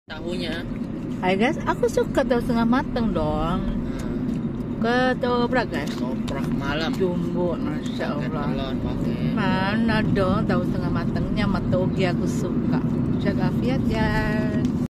Tahunya. Hai guys, aku suka tahu setengah matang dong. Ketoprak guys. Toprak malam. Jumbo, masya Allah. Telur pakai. Mana dong tahu setengah matangnya, matoge aku suka. Jaga afiat ya.